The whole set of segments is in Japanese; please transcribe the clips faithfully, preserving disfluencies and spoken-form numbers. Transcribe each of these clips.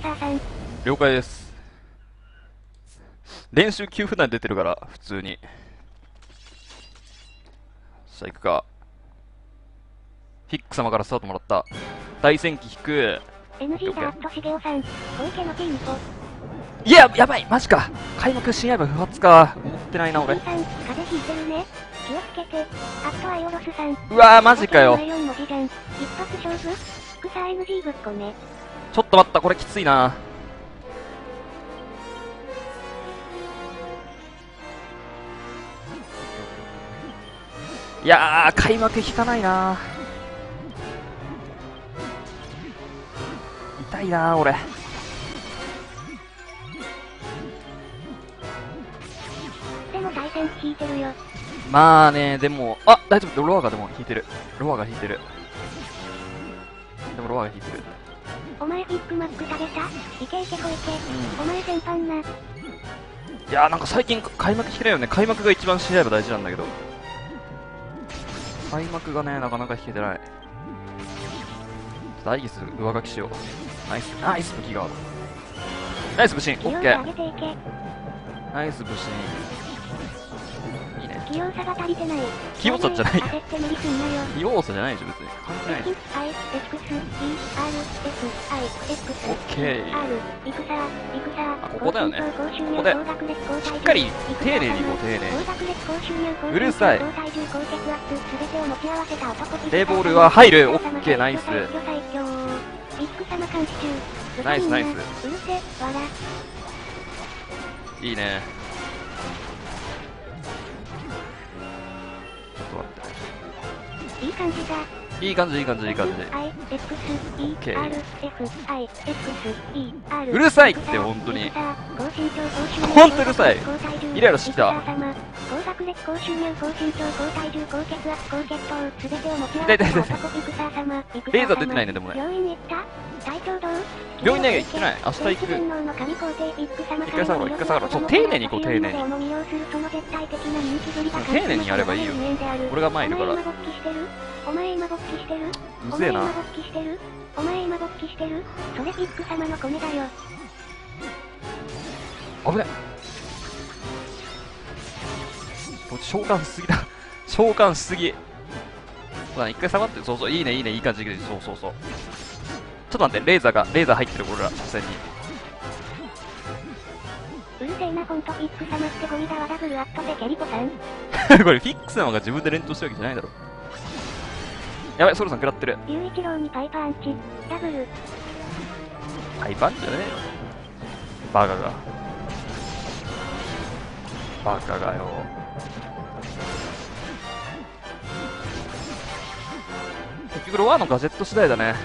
サーさん。 了解です。練習きゅうふん台出てるから、普通に。さあ、行くか。フィック様からスタートもらった。大戦機引く。 エヌジー だーっとしげおさん。小池のティーにこ。 いや、やばいマジか開幕新刃不発か。思ってないな、俺。 さん、風邪ひいてるね。気をつけて。あとアイオロスさん。 うわー、マジかよ。 よん文字じゃん。一発勝負草 エヌジー ぶっこね。 ちょっと待った、これきついな。いやー、開幕引かないな。痛いな、俺。 でも対戦引いてるよ。 まあね、でも、あ、大丈夫、ロアがでも引いてる。ロアが引いてる。でもロアが引いてる。 お前ビッグマック食べた？いけいけこいけ。 うん、 お前先般な。 いやーなんか最近開幕引けないよね。開幕が一番試合は大事なんだけど。開幕がね、なかなか引けてない。大義す上書きしよう。ナイス、ナイス武器ガード。ナイス武神、オッケー。ナイス武神。いいね。 器用さが足りてない。 器用さじゃない。 焦って無理すんなよ。 器用さじゃないでしょ、別に。関係ないでしょ。オッケー。あ、ここだよね。ここで。しっかり、丁寧にいこう、丁寧に。うるさい。レーボールは入る。オッケー、ナイス。ナイス、ナイス。いいね。ちょっと待って。 いい感じだ。 いい感じ、いい感じ、いい感じ。うるさいって本当に。本当うるさい。イライラしてきた。痛い痛い痛い。レーザー出てないね、でもね。病院ね、行ってない。明日行く。一回下がろう、一回下がろう。そう、丁寧に行こう、丁寧に。丁寧にやればいいよ。俺が前いるから。 お前今勃起してる？ うぜえな。 お前今勃起してる？それビッグ様のコネだよ。 危ない。召喚しすぎだ。召喚しすぎ。そうだね、一回下がって、そうそう、いいね、いいね、いい感じで、そうそうそう。ちょっと待って、レーザーが、レーザー入ってる、俺ら、車線に。 うるせえな、ほんと、ビッグ様ってゴミだわ、ダブルアットでケリコさん。 これ、フィックス様が自分で連投してるわけじゃないだろ。やばい、ソルさん食らってる。 雄一郎にパイパンチ、ダブル。 パイパンじゃねえよ。バカが。バカがよ。結局、ロアのガジェット次第だね。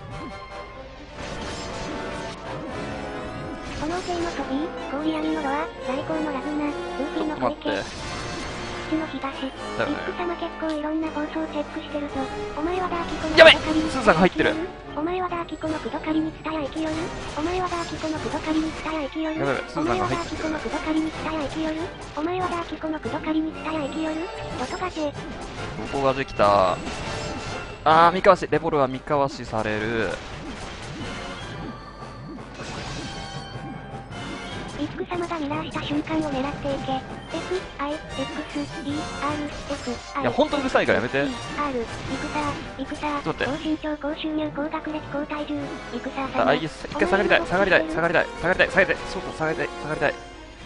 炎系のソビー、氷闇のロア、最高のラグナ、ルーフィーの小池。の東、ビッグ様結構いろんな放送チェックしてるぞ。お前はダーキコのやばい、スーさんが入ってる。 お前はダーキコのクドカリに伝え生きよる。お前はダーキコのクドカリに伝え生きよる。 やばい、スーさんが入ってる。 お前はダーキコのクドカリに伝え生きよる。お前はダーキコのクドカリに伝え生きよる。ドトガジェ。 どこができた。あー、三かわし、レボルは三かわしされる。 ビッグ様がミラーした瞬間を狙っていけ。F、I、X、E、R、F、I。 いや、ほんとうるさいからやめて。 R、イクサー、イクサー、 ちょっと待って。 高身長、高収入、高学歴、高体重、イクサー様。 あ、いいです。一回下がりたい、下がりたい、下がりたい、下がりたい、下がりたい、そうそう、下がりたい、下がりたい。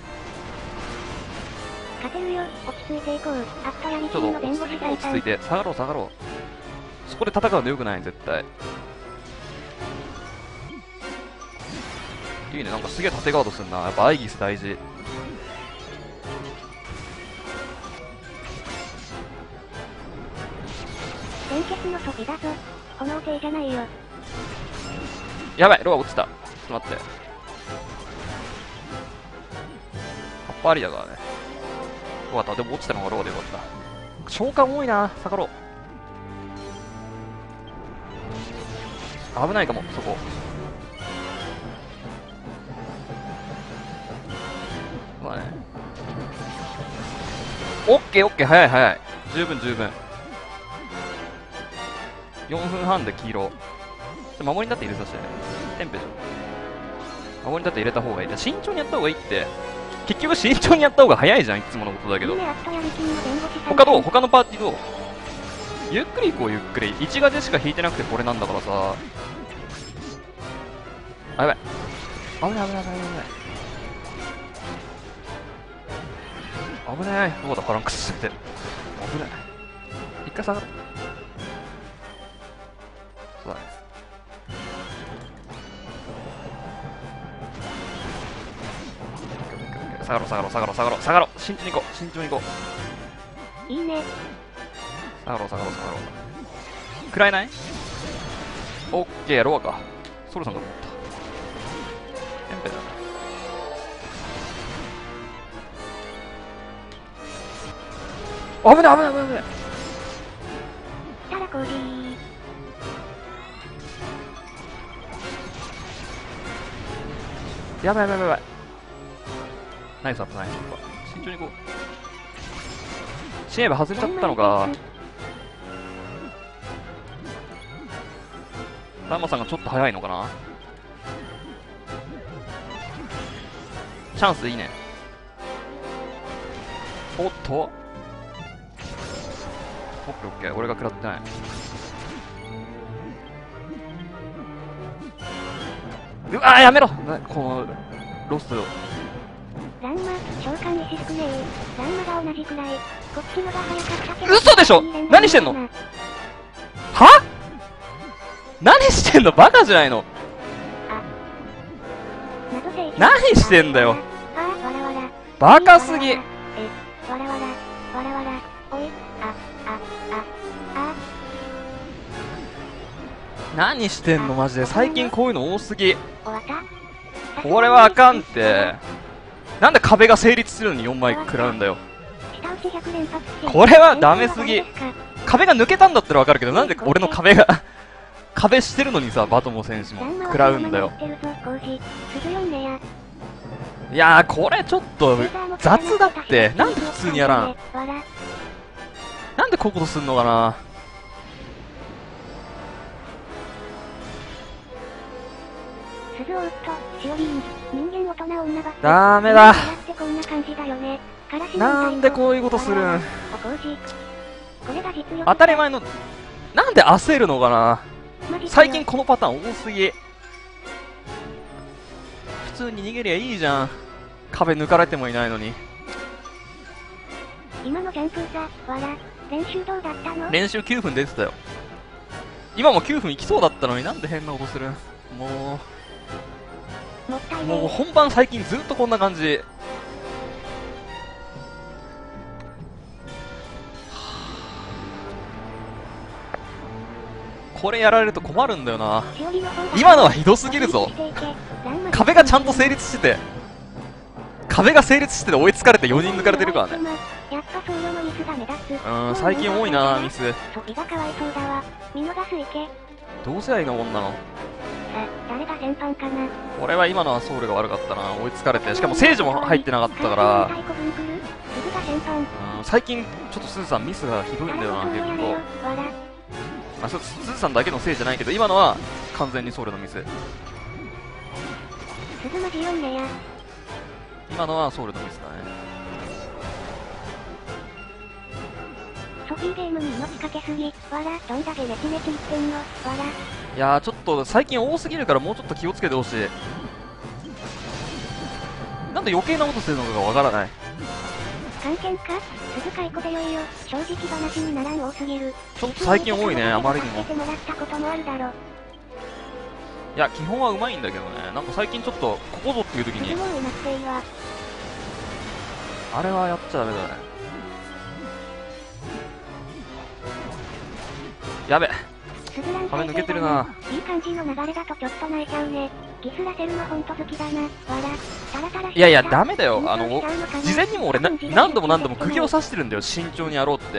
勝てるよ、落ち着いていこう。あっとやみちょっと落ち着いて、落ち着いて、下がろう、下がろう。そこで戦うのよくない、絶対。いいね、なんかすげえ縦ガードすんな。やっぱアイギス大事。 連結のソフィだぞ。炎帝じゃないよ。 やばい、ロア落ちた。ちょっと待って。カッパありだからね。よかった、でも落ちたのがロアでよかった。召喚多いな、下がろう。危ないかも、そこ。そうだね。オッケーオッケー、早い早い。十分十分。よんぷんはんで黄色。守りになって入れさせて。テンペじゃん。 顎に立て入れた方がいい。慎重にやった方がいいって。結局慎重にやった方が早いじゃん、いつものことだけど。他どう？他のパーティーどう？ゆっくり行こう、ゆっくり。いちガチしか引いてなくてこれなんだからさ。あ、やばい。危ない危ない危ない危ない。危ない。どうだ、ファランクスしてて。危ない。一回下がる。そうだね。下がろう下がろう下がろう下がろう下がろう。慎重に行こう慎重に行こう。いいね。 下がろう下がろう下がろう。食らえない？オッケー、やろうか。ソルさんが持った。エンペだ。危ない危ない危ない危ない。 たらこーじー。 やばいやばいやばい。ナイスアップナイスアップ。慎重に行こう。シェーブ外れちゃったのか。ダンマさんがちょっと早いのかな。チャンスいいね。おっと、オッケーオッケー、俺が食らってない。うわー、やめろ。このロスト。 ランマ、召喚石少ねえ。ランマが同じくらい。こっちのが早かったけど。 嘘でしょ。何してんの？は？何してんの？バカじゃないの？何してんだよ。バカすぎ。え、 わらわら、わらわら、おい、あ、あ、あ、あ。 何してんのマジで。最近こういうの多すぎ。 終わった？ これはあかんって。なんで壁が成立するのによんまい食らうんだよ。これはダメすぎ。壁が抜けたんだったらわかるけど、なんで俺の壁が壁してるのにさ、バトモ選手も食らうんだよ。いやー、これちょっと雑だって。なんで普通にやらん？なんでこういうことすんのかな。ダメだ。なんでこういうことするん？当たり前の。なんで焦るのかな。最近このパターン多すぎ。普通に逃げりゃいいじゃん。壁抜かれてもいないのに。 今のジャンプザ、わら、練習どうだったの？ 練習きゅうふん出てたよ。今もきゅうふんいきそうだったのになんで変なことするん？もう。 もったいね。 もう本番最近ずっとこんな感じ。これやられると困るんだよな。今のはひどすぎるぞ。壁がちゃんと成立してて、壁が成立してて追いつかれてよにん抜かれてるからね。うん、最近多いなミス。どうせやいいのもんなの。これは今のはソウルが悪かったな。追いつかれて、しかも聖女も入ってなかったから。うん、最近ちょっとスーさんミスがひどいんだよな結構。あ、スーさんだけのせいじゃないけど、今のは完全にソウルのミス。今のはソウルのミスだね。 ソフィーゲームに命かけすぎ、わら、どんだけネチネチ言ってんの、わら。 いやー、ちょっと最近多すぎるからもうちょっと気をつけてほしい。なんで余計なことするのかがわからない。 関係か？鈴解雇でよいよ。正直話にならん多すぎる。 ちょっと最近多いね、あまりにも。いや、基本はうまいんだけどね。なんか最近ちょっと、ここぞっていう時に。あれはやっちゃダメだね。やべ。壁抜けてるな。 いい感じの流れだとちょっと泣いちゃうね。ギスラセルのほんと好きだな。わら。タラタラ。 いやいや、ダメだよ。あの、事前にも俺な、何度も何度も釘を刺してるんだよ。慎重にやろうって。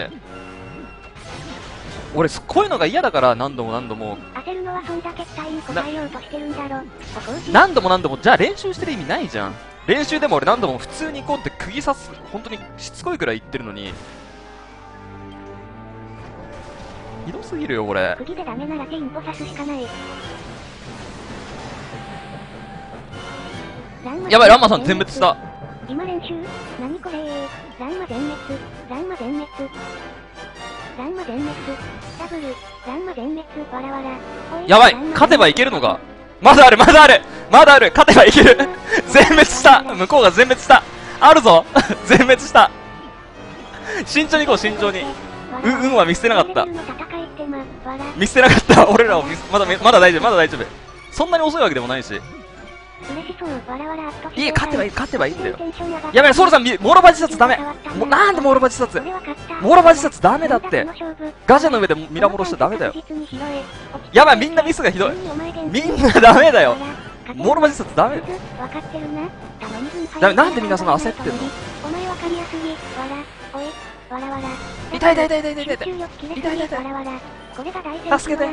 俺、こういうのが嫌だから何度も何度も。 焦るのはそんだけ期待に応えようとしてるんだろ。 何度も何度も、じゃあ練習してる意味ないじゃん。練習でも俺何度も普通に行こうって釘刺す、本当にしつこいくらい言ってるのに。ひどすぎるよ、これ。 釘でダメならチェインポ刺すしかない。 やばい、ランマさん全滅した。 今練習何これー。ランマ全滅。ランマ全滅。ランマ全滅。ダブル。ランマ全滅。わらわら。 やばい、勝てばいけるのか。まだある、まだある、まだある、勝てばいける。全滅した。向こうが全滅した。あるぞ。全滅した。慎重に行こう、慎重に。う、運は見捨てなかった。見捨てなかった。俺らを見まだ、まだ大丈夫、まだ大丈夫。そんなに遅いわけでもないし。いい、勝てばいい、勝てばいいんだよ。やべえ、ソウルさん、モーロバ自殺ダメ。もなんでモーロバ自殺。モーロバ自殺ダメだって。ガジャの上でミラモロしちゃダメだよ。やばい、みんなミスがひどい。みんなダメだよ。モーロバ自殺ダメ。ダメ、なんでみんなその焦ってんの。痛い痛い痛い痛い痛い痛い痛い痛い痛い痛い。助けて。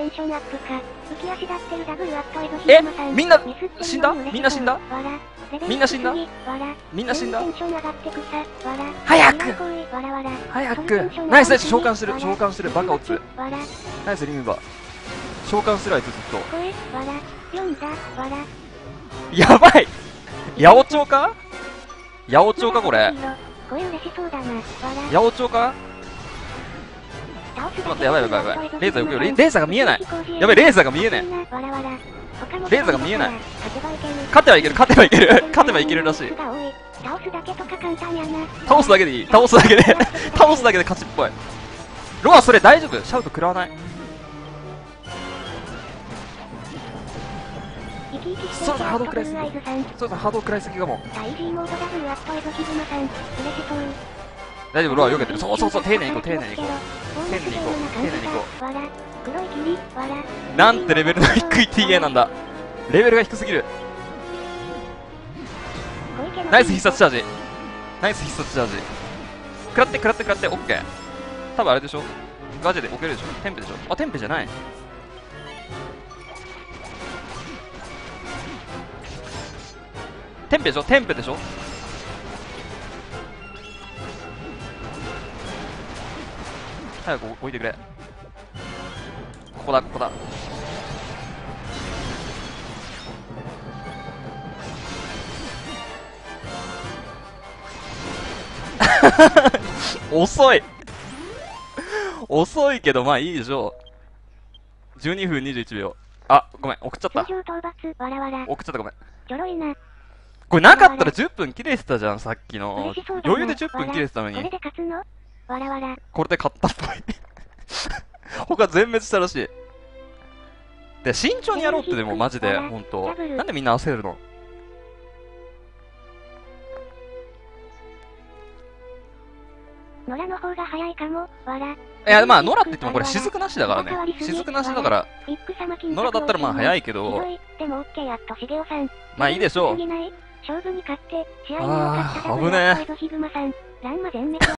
え、みんな死んだ？みんな死んだ？みんな死んだ？みんな死んだ？早く早く。ナイスナイス、召喚してる、召喚してる、バカオツ。ナイスリムバ。召喚してるあいつずっと。やばい。ヤオチョウか？ヤオチョウかこれ。ヤオチョウか？ちょっと待って、やばいやばいやばい。レーザーよくよ、レーザーが見えない。やばい、レーザーが見えない。レーザーが見えない。勝てばいける、勝てばいける。勝てばいけるらしい。倒すだけでいい。倒すだけで。倒すだけで勝ちっぽい。ロア、それ大丈夫？シャウト食らわない。そうだ、ハード食らいすぎ。そうだ、ハード食らいすぎかも。大丈夫、ロア避けてる。そうそうそう、丁寧に行こう、丁寧に行こう。丁寧に行こう、丁寧に行こう。なんてレベルの低い ティーエー なんだ。レベルが低すぎる。ナイス必殺チャージ。ナイス必殺チャージ。食らって、食らって、食らって、オッケー。多分あれでしょ。ガジェで置けるでしょ。テンペでしょ。あ、テンペじゃない。テンペでしょ、テンペでしょ。早く置いてくれ。ここだ、ここだ。遅い遅いけどまあいいでしょう。じゅうにふんにじゅういちびょう。あ、ごめん、送っちゃった。送っちゃった、ごめん。これなかったらじゅっぷん切れてたじゃん、さっきの。余裕でじゅっぷん切れてたのに。これで勝ったっぽい。他全滅したらしい。で、慎重にやろうってでもマジで、ほんと。なんでみんな焦るの？ ノラの方が早いかも。わら。 いや、まあ、ノラって言ってもこれ雫なしだからね。雫なしだから。ノラだったらまあ早いけど。まあいいでしょう。 勝負に勝って試合にああ、危ねえ。